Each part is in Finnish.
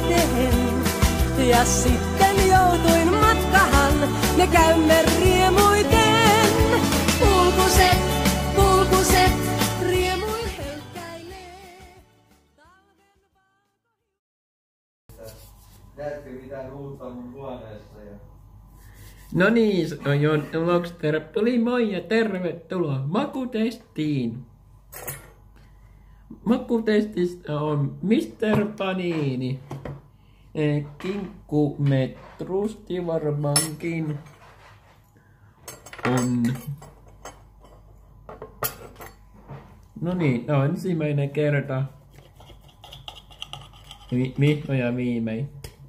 eteen. Ja sitten joutuin matkahan, me käymme riemuiten. Pulkuset, pulkuset, riemuin hölkkäilee. Näetkö mitään uutta mun huoneessa? No niin, Jon Lokster tuli moi ja tervetuloa makutestiin. Makutestistä on Mr. Panini. Kinkkumetrusti varmaankin on. No niin, tämä on ensimmäinen kerta. Vihdoin ja viimein.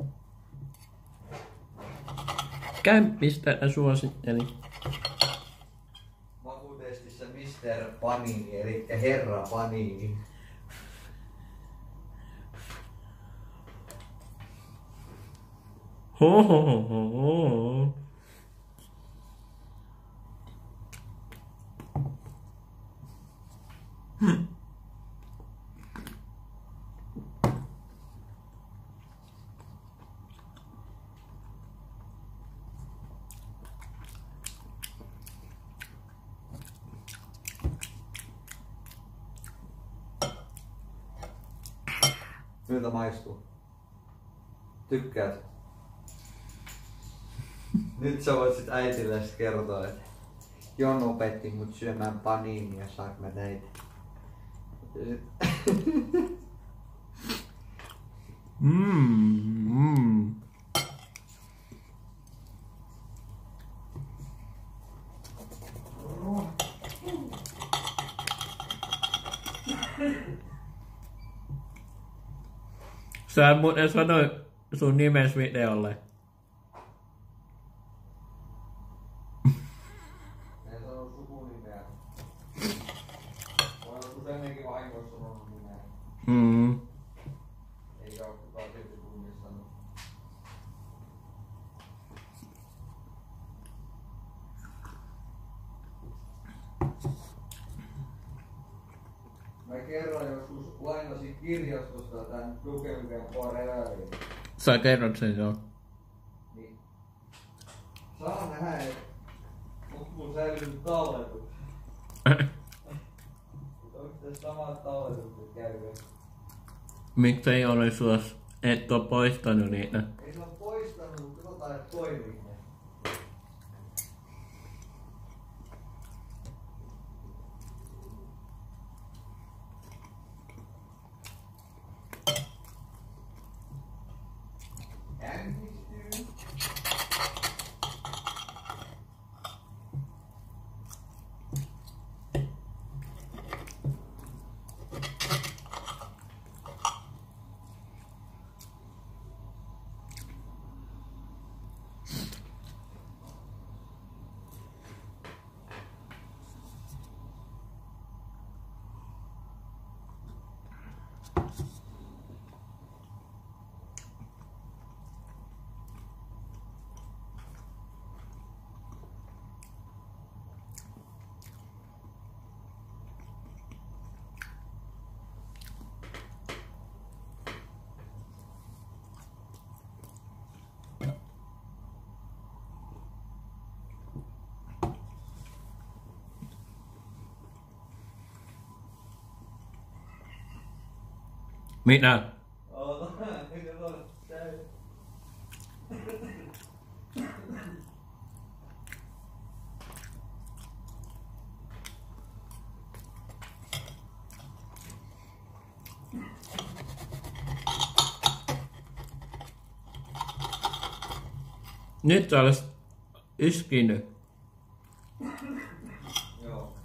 Kämppistä suosittelin. Makutestissä Mr. Panini, eli Herra Panini. Hohohoho. Miltä maistuu? Tykkäät? Nyt sä voit sit äitille kertoa, että Jon opetti mut syömään paniinia, saanko mä näitä? Sä muuten sanoi sun nimes videolle. En sano sukunimeä. Mä oon joskus ennenkin vahingossa sanonut nimeä. Eikä oo kukaan silti tunnistanut. Mä kerran joskus lainasin kirjastosta tän Dukemiken Foreverin. Sä kerrot sen joo. Niin. Saa nähdä, et onko mun säilynyt talletus. Onko tässä samat talletukset käynyt? Miksei ole suos, et oo poistanut niitä? Ei se oo poistanut, mutta katsotaan, et toimii ne. Käynnistyy. Mitä? Nyt sä olis iskinyt. Joo.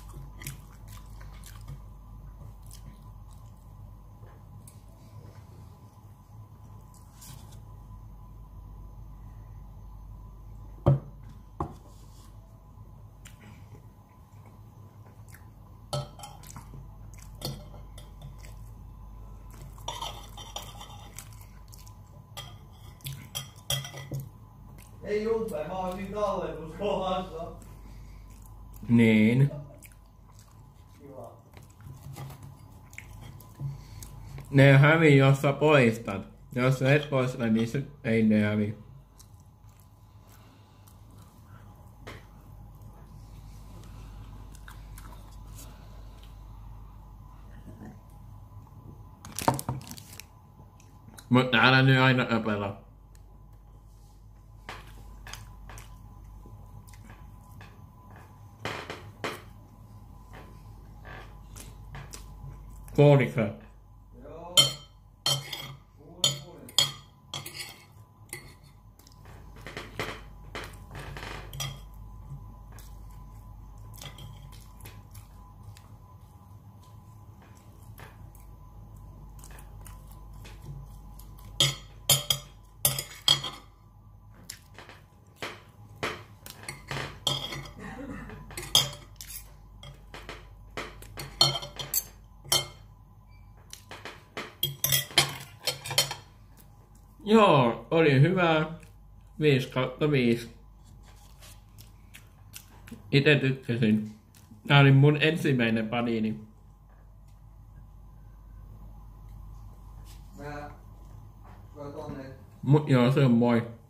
Ei Jumpe, mä oon siinä talletuskohdassa. Niin. Kiva. Ne hävii, jos sä poistat. Jos sä et poista, niin se ei ne hävi. Mutta älä nyt aina öpellä. Kuuliksä? Joo. Kuulin. Joo, oli hyvä. 5/5. Itse tykkäsin. Tää oli mun ensimmäinen panini. Mä tonne. Joo, se on moi.